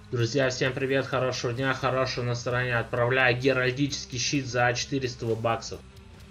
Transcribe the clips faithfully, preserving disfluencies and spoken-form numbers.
Друзья, всем привет, хорошего дня, хорошего настроения. Отправляю геральдический щит за четыреста баксов.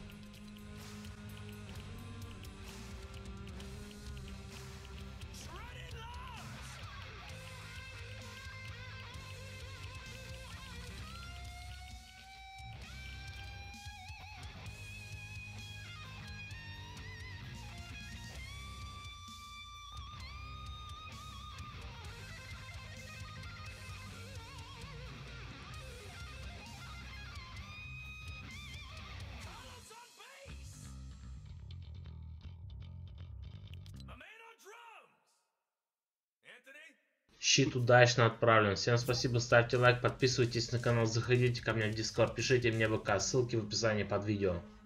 Щит удачно отправлен. Всем спасибо, ставьте лайк, подписывайтесь на канал, заходите ко мне в Discord, пишите мне в ВК, ссылки в описании под видео.